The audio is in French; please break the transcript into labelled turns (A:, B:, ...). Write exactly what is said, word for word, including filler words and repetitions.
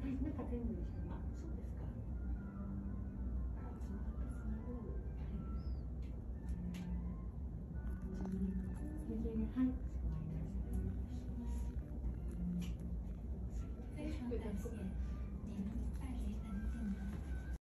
A: はい、中全部一緒に。あ、そうですか。あ、そうなんですね。はい。はい。はい。